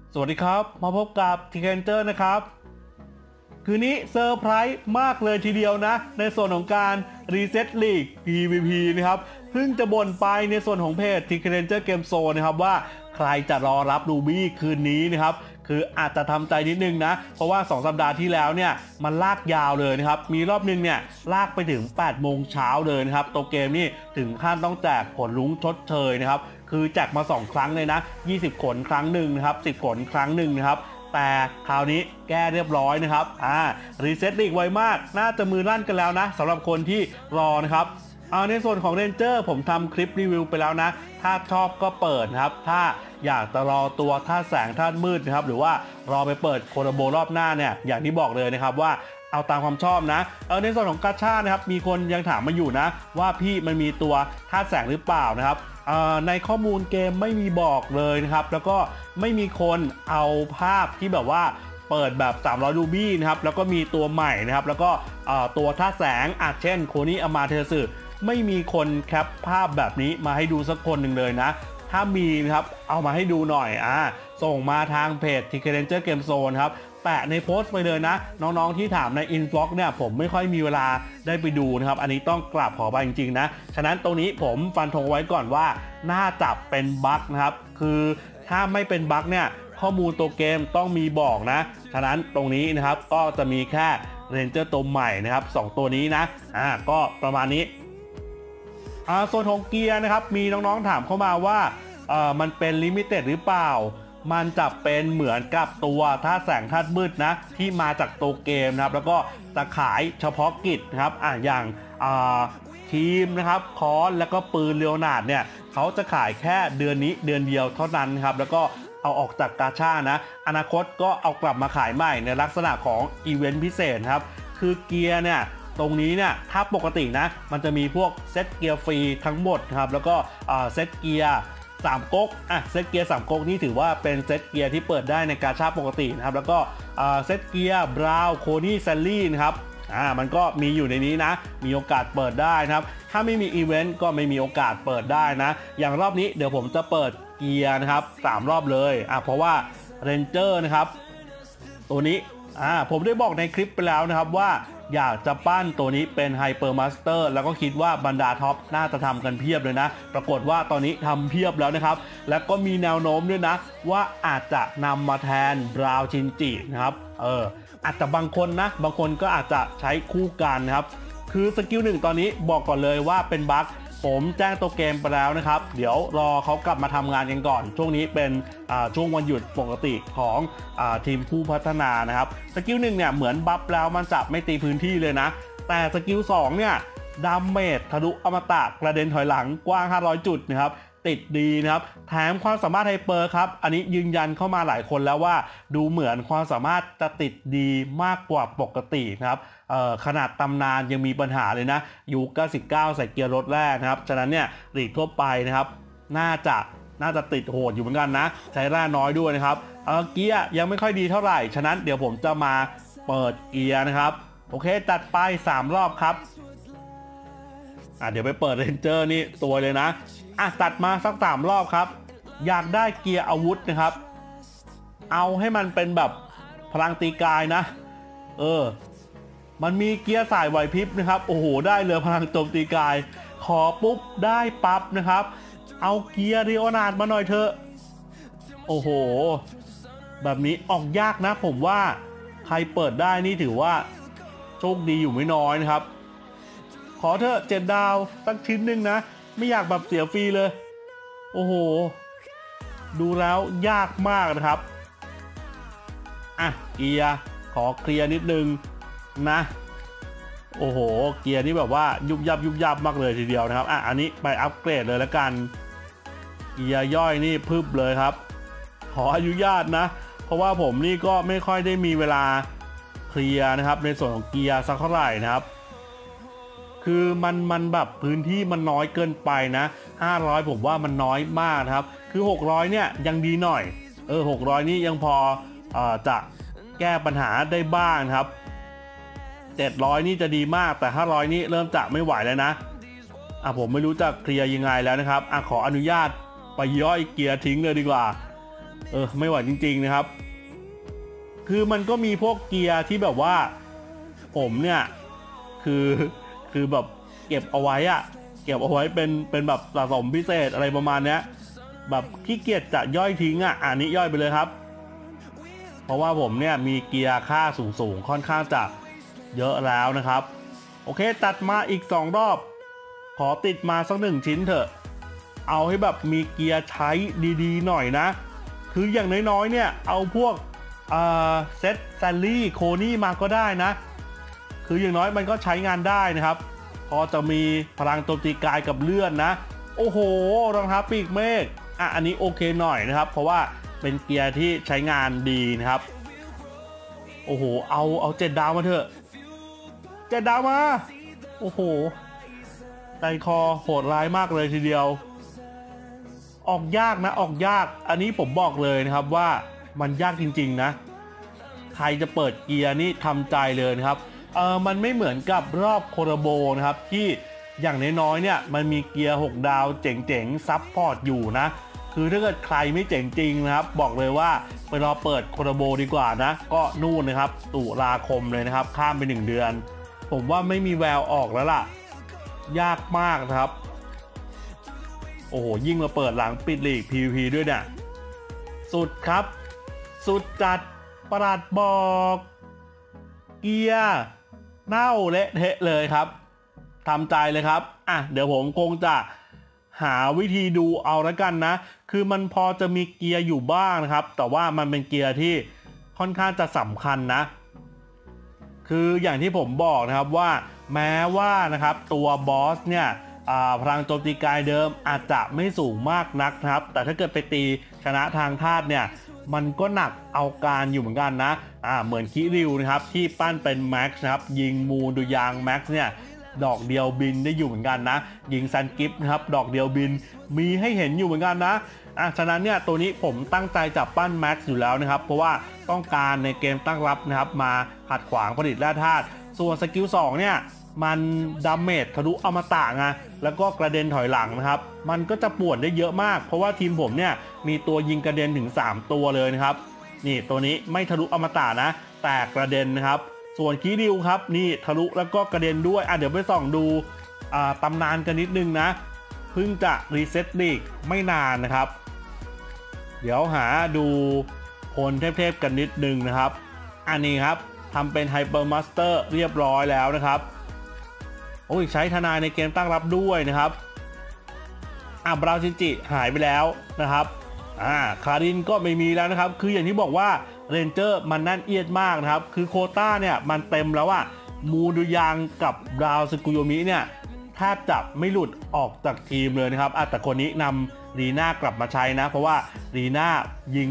สวัสดีครับมาพบกับทีเคนเตอร์นะครับคืนนี้เซอร์ไพรส์มากเลยทีเดียวนะในส่วนของการรีเซ็ตลีก PVP นะครับเพิ่งจะบ่นไปในส่วนของเพจทีเคนเตอร์เกมโซนนะครับว่าใครจะรอรับรูบี้คืนนี้นะครับคืออาจจะทำใจนิดนึงนะเพราะว่า2สัปดาห์ที่แล้วเนี่ยมันลากยาวเลยนะครับมีรอบนึงเนี่ยลากไปถึง8 โมงเช้าเลยนะครับตัวเกมนี่ถึงขั้นต้องแจกผลลุ้งชดเชยนะครับคือแจกมา2 ครั้งเลยนะ20 ขนครั้งหนึ่งนะครับ10 ขนครั้งหนึ่งนะครับแต่คราวนี้แก้เรียบร้อยนะครับรีเซ็ตลีกไวมากน่าจะมือลั่นกันแล้วนะสำหรับคนที่รอนะครับในส่วนของเรนเจอร์ผมทำคลิปรีวิวไปแล้วนะถ้าชอบก็เปิดนะครับถ้าอยากจะรอตัวท่าแสงท่ามืดนะครับหรือว่ารอไปเปิดโคโรโบรอบหน้าเนี่ยอย่างที่บอกเลยนะครับว่าเอาตามความชอบนะในส่วนของกาชานะครับมีคนยังถามมาอยู่นะว่าพี่มันมีตัวท่าแสงหรือเปล่านะครับในข้อมูลเกมไม่มีบอกเลยนะครับแล้วก็ไม่มีคนเอาภาพที่แบบว่าเปิดแบบ300รูบี้นะครับแล้วก็มีตัวใหม่นะครับแล้วก็ตัวท่าแสงเช่นโคนี่อามาเทสึไม่มีคนแคปภาพแบบนี้มาให้ดูสักคนหนึ่งเลยนะถ้ามีนะครับเอามาให้ดูหน่อยส่งมาทางเพจ Tikerencer Game Zone ครับแปะในโพสต์ไปเลยนะน้องๆที่ถามในอินบ็อกซ์เนี่ยผมไม่ค่อยมีเวลาได้ไปดูนะครับอันนี้ต้องกราบขอไปจริงๆนะฉะนั้นตรงนี้ผมฟันธงไว้ก่อนว่าน่าจะเป็นบั๊กนะครับคือถ้าไม่เป็นบั๊กเนี่ยข้อมูลตัวเกมต้องมีบอกนะฉะนั้นตรงนี้นะครับก็จะมีแค่เรนเจอร์ตัวใหม่นะครับ2ตัวนี้นะก็ประมาณนี้ส่วนของเกียร์นะครับมีน้องๆถามเข้ามาว่ามันเป็นลิมิเต็ดหรือเปล่ามันจะเป็นเหมือนกับตัวท่าแสงท่ามืดนะที่มาจากตัวเกมนะครับแล้วก็จะขายเฉพาะกิจนะครับอย่างทีมนะครับคอนแล้วก็ปืนเลียวนาร์ดเนี่ยเขาจะขายแค่เดือนนี้เดือนเดียวเท่านั้นครับแล้วก็เอาออกจากกาชานะอนาคตก็เอากลับมาขายใหม่ในลักษณะของอีเวนต์พิเศษครับคือเกียร์เนี่ยตรงนี้เนี่ยถ้าปกตินะมันจะมีพวกเซตเกียร์ฟรีทั้งหมดครับแล้วก็เซตเกียร์3 ก๊กเซตเกียร์3 ก๊กนี่ถือว่าเป็นเซตเกียร์ที่เปิดได้ในกาชาปกตินะครับแล้วก็เซตเกียร์บราวโคนี่แซลลี่นะครับมันก็มีอยู่ในนี้นะมีโอกาสเปิดได้นะครับถ้าไม่มีอีเวนต์ก็ไม่มีโอกาสเปิดได้นะอย่างรอบนี้เดี๋ยวผมจะเปิดเกียร์นะครับ3 รอบเลยเพราะว่าเรนเจอร์นะครับตัวนี้ผมได้บอกในคลิปไปแล้วนะครับว่าอยากจะปั้นตัวนี้เป็นไฮเปอร์มาสเตอร์แล้วก็คิดว่าบรรดาท็อปน่าจะทำกันเพียบเลยนะปรากฏว่าตอนนี้ทำเพียบแล้วนะครับแล้วก็มีแนวโน้มด้วยนะว่าอาจจะนำมาแทนบราวชินจินะครับอาจจะบางคนนะบางคนก็อาจจะใช้คู่กันนะครับคือสกิล1ตอนนี้บอกก่อนเลยว่าเป็นบั๊กผมแจ้งตัวเกมไปแล้วนะครับเดี๋ยวรอเขากลับมาทำงานกันก่อนช่วงนี้เป็นช่วงวันหยุดปกติของทีมผู้พัฒนานะครับสกิล1เนี่ยเหมือนบัฟแล้วมันจะไม่ตีพื้นที่เลยนะแต่สกิล2เนี่ยดาเมจทะลุอมตะกระเด็นถอยหลังกว้าง500 จุดนะครับติดดีนะครับแถมความสามารถไฮเปอร์ครับอันนี้ยืนยันเข้ามาหลายคนแล้วว่าดูเหมือนความสามารถจะติดดีมากกว่าปกตินะครับขนาดตำนานยังมีปัญหาเลยนะยู99ใส่เกียร์รถแรกนะครับฉะนั้นเนี่ยลีกทั่วไปนะครับน่าจะติดโหดอยู่เหมือนกันนะใช้แร่น้อยด้วยนะครับเกียร์ยังไม่ค่อยดีเท่าไหร่ฉะนั้นเดี๋ยวผมจะมาเปิดเกียร์นะครับโอเคตัดไป3 รอบครับเดี๋ยวไปเปิดเรนเจอร์นี่ตัวเลยนะตัดมาสัก3 รอบครับอยากได้เกียร์อาวุธนะครับเอาให้มันเป็นแบบพลังตีกายนะมันมีเกียร์สายไหวพริบนะครับโอ้โหได้เลยพลังโจมตีกายขอปุ๊บได้ปั๊บนะครับเอาเกียร์ริโอนาร์ดมาหน่อยเถอะโอ้โหแบบนี้ออกยากนะผมว่าใครเปิดได้นี่ถือว่าโชคดีอยู่ไม่น้อยนะครับขอเถอะ7 ดาวสักชิ้นหนึ่งนะไม่อยากแบบเสียฟรีเลยโอ้โหดูแล้วยากมากนะครับเกียร์ขอเคลียร์นิดนึงนะโอ้โหเกียร์นี่แบบว่ายุบยับมากเลยทีเดียวนะครับอันนี้ไปอัปเกรดเลยแล้วกันเกียร์ย่อยนี่พึบเลยครับขออนุญาตนะเพราะว่าผมนี่ก็ไม่ค่อยได้มีเวลาเคลียร์นะครับในส่วนของเกียร์สักเท่าไหร่นะครับคือมันแบบพื้นที่มันน้อยเกินไปนะ500ผมว่ามันน้อยมากนะครับคือ600เนี่ยยังดีหน่อย600นี่ยังพอจะแก้ปัญหาได้บ้างครับ700นี่จะดีมากแต่500นี่เริ่มจะไม่ไหวแล้วนะผมไม่รู้จะเคลียร์ยังไงแล้วนะครับขออนุญาตไปย่อยเกียร์ทิ้งเลยดีกว่าไม่ไหวจริงๆนะครับคือมันก็มีพวกเกียร์ที่แบบว่าผมเนี่ยคือแบบเก็บเอาไว้เก็บเอาไว้เป็นแบบสะสมพิเศษอะไรประมาณนี้แบบขี้เกียจจะย่อยทิ้งอันนี้ย่อยไปเลยครับเพราะว่าผมเนี่ยมีเกียร์ค่าสูงค่อนข้างจะเยอะแล้วนะครับโอเคตัดมาอีก2รอบขอติดมาสัก1ชิ้นเถอะเอาให้แบบมีเกียร์ใช้ดีๆหน่อยนะคืออย่างน้อยๆเนี่ยเอาพวกเซตแซลลี่โคนี่มาก็ได้นะคืออย่างน้อยมันก็ใช้งานได้นะครับพอจะมีพลังโจมตีกายกับเลื่อนนะโอ้โหรองเท้าปีกเมฆอันนี้โอเคหน่อยนะครับเพราะว่าเป็นเกียร์ที่ใช้งานดีนะครับโอ้โหเอา7 ดาวมาเถอะ7 ดาวมาโอ้โหใจคอโหดร้ายมากเลยทีเดียวออกยากนะออกยากอันนี้ผมบอกเลยนะครับว่ามันยากจริงๆนะใครจะเปิดเกียร์นี่ทำใจเลยนะครับมันไม่เหมือนกับรอบโคโรโบนะครับที่อย่างน้อยๆเนี่ยมันมีเกียร์6 ดาวเจ๋งๆซับพอร์ตอยู่นะคือถ้าเกิดใครไม่เจ๋งจริงนะครับบอกเลยว่าไปรอเปิดโคโรโบดีกว่านะก็นู่นนะครับตุลาคมเลยนะครับข้ามไป1 เดือนผมว่าไม่มีแววออกแล้วล่ะยากมากนะครับโอ้โหยิ่งมาเปิดหลังปิดลีก PVP ด้วยเนี่ยสุดครับสุดจัดประหลัดบอกเกียร์เน่าเละเทะเลยครับทำใจเลยครับเดี๋ยวผมคงจะหาวิธีดูเอาละกันนะคือมันพอจะมีเกียร์อยู่บ้างนะครับแต่ว่ามันเป็นเกียร์ที่ค่อนข้างจะสำคัญนะคืออย่างที่ผมบอกนะครับว่าแม้ว่านะครับตัวบอสเนี่ยพลังโจมตีกายเดิมอาจจะไม่สูงมากนักนะครับแต่ถ้าเกิดไปตีชนะทางธาตุเนี่ยมันก็หนักเอาการอยู่เหมือนกันนะเหมือนคิริวนะครับที่ปั้นเป็นแม็กซ์นะครับยิงมูดูยางแม็กซ์เนี่ยดอกเดียวบินได้อยู่เหมือนกันนะยิงซันกิฟนะครับดอกเดียวบินมีให้เห็นอยู่เหมือนกันนะฉะนั้นเนี่ยตัวนี้ผมตั้งใจจับปั้นแม็กซ์อยู่แล้วนะครับเพราะว่าต้องการในเกมตั้งรับนะครับมาขัดขวางผลิตแร่ธาตุส่วนสกิล2เนี่ยมันดาเมจทะลุอมตะไงแล้วก็กระเด็นถอยหลังนะครับมันก็จะปวดได้เยอะมากเพราะว่าทีมผมเนี่ยมีตัวยิงกระเด็นถึง3 ตัวเลยนะครับนี่ตัวนี้ไม่ทะลุอมตะนะแต่กระเด็นนะครับส่วนคิริวครับนี่ทะลุแล้วก็กระเด็นด้วยเดี๋ยวไปส่องดูตำนานกันนิดนึงนะเพิ่งจะรีเซ็ตลีกไม่นานนะครับเดี๋ยวหาดูคนเทพๆกันนิดนึงนะครับอันนี้ครับทำเป็นไฮเปอร์มาสเตอร์เรียบร้อยแล้วนะครับโอ้ยใช้ทนายในเกมตั้งรับด้วยนะครับบราวชินจิหายไปแล้วนะครับคารินก็ไม่มีแล้วนะครับคืออย่างที่บอกว่าเรนเจอร์มันแน่นเอียดมากนะครับคือโควต้าเนี่ยมันเต็มแล้วมูดูยังกับบราวสกุโยมิเนี่ยแทบจะไม่หลุดออกจากทีมเลยนะครับแต่คนนี้นำรีน่ากลับมาใช้นะเพราะว่ารีน่ายิง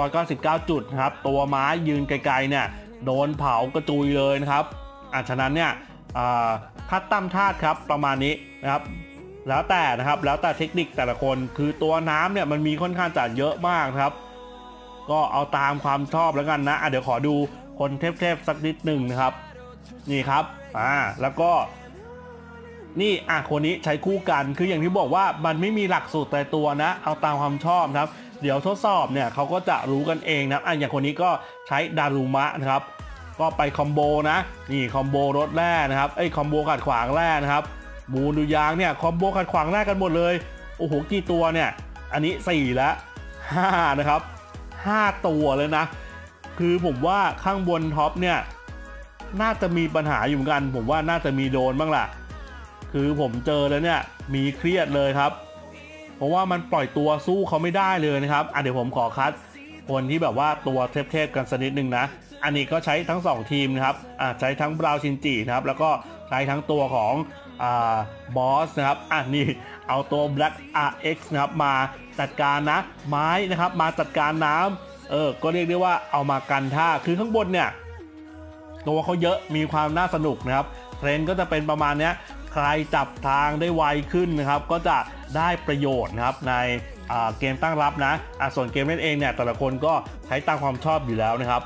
999จุดนะครับตัวม้ายืนไกลๆเนี่ยโดนเผากระจุยเลยนะครับฉะนั้นเนี่ยคัดตั้มธาตุครับประมาณนี้นะครับแล้วแต่นะครับแล้วแต่เทคนิคแต่ละคนคือตัวน้ำเนี่ยมันมีค่อนข้างจะเยอะมากครับก็เอาตามความชอบแล้วกันนะเดี๋ยวขอดูคนเทพๆสักนิดหนึ่งนะครับนี่ครับแล้วก็นี่คนนี้ใช้คู่กันคืออย่างที่บอกว่ามันไม่มีหลักสูตรแต่ตัวนะเอาตามความชอบนะครับเดี๋ยวทดสอบเนี่ยเขาก็จะรู้กันเองนะอย่างคนนี้ก็ใช้ดารุมะนะครับก็ไปคอมโบนะนี่คอมโบรถแร่นะครับคอมโบขัดขวางแร่นะครับมูดูยางเนี่ยคอมโบขัดขวางแร่กันหมดเลยโอ้โหกี่ตัวเนี่ยอันนี้4แล้ว5นะครับ5ตัวเลยนะคือผมว่าข้างบนท็อปเนี่ยน่าจะมีปัญหาอยู่เหมือนกันผมว่าน่าจะมีโดนบ้างล่ะคือผมเจอแล้วเนี่ยมีเครียดเลยครับเพราะว่ามันปล่อยตัวสู้เขาไม่ได้เลยนะครับเดี๋ยวผมขอคัดคนที่แบบว่าตัวเทพๆกันสักนิดนึงนะอันนี้ก็ใช้ทั้ง2ทีมนะครับใช้ทั้งบราวชินจินะครับแล้วก็ใช้ทั้งตัวของบอสนะครับนี่เอาตัว Black RX นะครับมาจัดการนะไม้นะครับมาจัดการน้ำก็เรียกได้ว่าเอามากันท่าคือข้างบนเนี่ยตัวเขาเยอะมีความน่าสนุกนะครับเทรนด์ก็จะเป็นประมาณนี้ใครจับทางได้ไวขึ้นนะครับก็จะได้ประโยชน์นะครับในเกมตั้งรับนะส่วนเกมเล่นเองเนี่ยแต่ละคนก็ใช้ตามความชอบอยู่แล้วนะครับ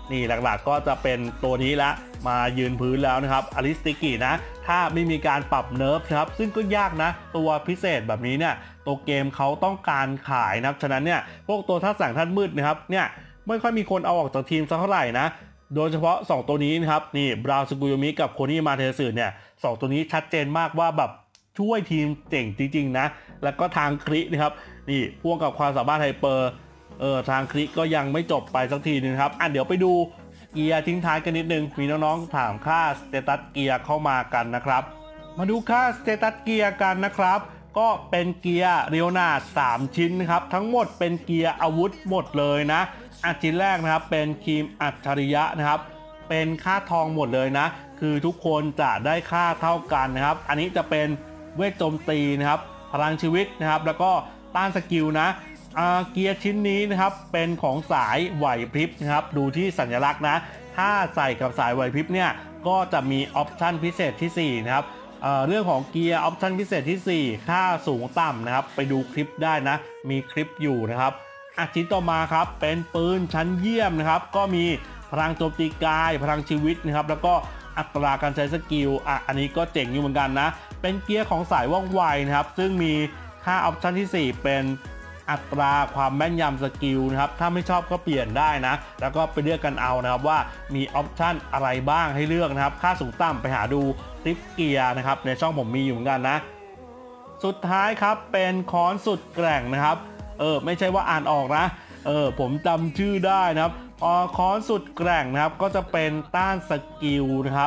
นี่หลักๆก็จะเป็นตัวนี้ละมายืนพื้นแล้วนะครับอลิสติกินะถ้าไม่มีการปรับเนิร์ฟครับซึ่งก็ยากนะตัวพิเศษแบบนี้เนี่ยตัวเกมเขาต้องการขายนะครับฉะนั้นเนี่ยพวกตัวท่าสั่งท่านมืดนะครับเนี่ยไม่ค่อยมีคนเอาออกจากทีมสักเท่าไหร่นะโดยเฉพาะ2ตัวนี้นะครับนี่บราวน์สกุโยมิกับโคนี่มาเทสึเนี่ย2ตัวนี้ชัดเจนมากว่าแบบช่วยทีมเจ๋งจริงๆนะแล้วก็ทางครินะครับนี่พ่วงกับความสามารถไฮเปอร์ทางคลิกก็ยังไม่จบไปสักทีนึงครับเดี๋ยวไปดูเกียร์ทิ้งท้ายกันนิดนึงมีน้องๆถามค่าสเตตัสเกียร์เข้ามากันนะครับมาดูค่าสเตตัสเกียร์กันนะครับก็เป็นเกียร์เรียวนาด3ชิ้นนะครับทั้งหมดเป็นเกียร์อาวุธหมดเลยนะชิ้นแรกนะครับเป็นครีมอัจฉริยะนะครับเป็นค่าทองหมดเลยนะคือทุกคนจะได้ค่าเท่ากันนะครับอันนี้จะเป็นเวทโจมตีนะครับพลังชีวิตนะครับแล้วก็ต้านสกิลนะเกียร์ชิ้นนี้นะครับเป็นของสายไหวพริบนะครับดูที่สัญลักษณ์นะถ้าใส่กับสายไหวพริบเนี่ยก็จะมีออปชันพิเศษที่4นะครับเรื่องของเกียร์ออปชันพิเศษที่4ค่าสูงต่ำนะครับไปดูคลิปได้นะมีคลิปอยู่นะครับชิ้นต่อมาครับเป็นปืนชั้นเยี่ยมนะครับก็มีพลังโจมตีกายพลังชีวิตนะครับแล้วก็อัตราการใช้สกิลอันนี้ก็เจ๋งอยู่เหมือนกันนะเป็นเกียร์ของสายว่องไวนะครับซึ่งมีค่าออปชันที่4เป็นอัตราความแม่นยำสกิลนะครับถ้าไม่ชอบก็เปลี่ยนได้นะแล้วก็ไปเลือกกันเอานะครับว่ามีออปชันอะไรบ้างให้เลือกนะครับค่าสูงต่ำไปหาดูคลิปเกียร์นะครับในช่องผมมีอยู่เหมือนกันนะสุดท้ายครับเป็นค้อนสุดแกร่งนะครับไม่ใช่ว่าอ่านออกนะผมจำชื่อได้นะครับค้อนสุดแกร่งนะครับก็จะเป็นต้านสกิลนะครับ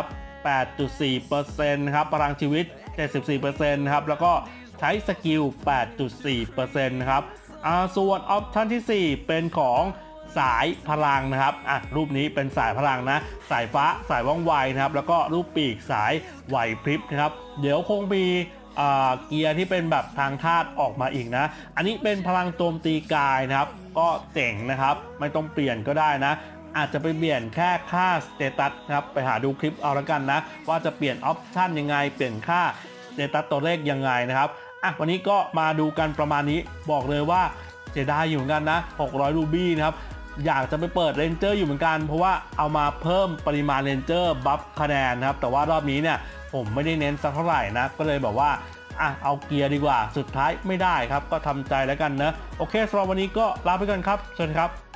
8.4% นะครับพลังชีวิต 74% นะครับแล้วก็ใช้สกิล 8.4% นะครับส่วนออปชั่นที่ 4 เป็นของสายพลังนะครับรูปนี้เป็นสายพลังนะสายฟ้าสายว่องไวนะครับแล้วก็รูปปีกสายไหวพริบนะครับเดี๋ยวคงมีเกียร์ที่เป็นแบบทางธาตุออกมาอีกนะอันนี้เป็นพลังโจมตีกายนะครับก็เจ๋งนะครับไม่ต้องเปลี่ยนก็ได้นะอาจจะไปเปลี่ยนแค่ค่าสเตตัสนะครับไปหาดูคลิปเอาละกันนะว่าจะเปลี่ยนออปชันยังไงเปลี่ยนค่าสเตตัสตัวเลขยังไงนะครับวันนี้ก็มาดูกันประมาณนี้บอกเลยว่าเสียดายอยู่เหมือนกันนะ600รูบี้นะครับอยากจะไปเปิดเรนเจอร์อยู่เหมือนกันเพราะว่าเอามาเพิ่มปริมาณเรนเจอร์บัฟคะแนนนะครับแต่ว่ารอบนี้เนี่ยผมไม่ได้เน้นสักเท่าไหร่นะก็เลยแบบว่าเอาเกียร์ดีกว่าสุดท้ายไม่ได้ครับก็ทำใจแล้วกันนะโอเคสำหรับวันนี้ก็ลาไปก่อนครับสวัสดีครับ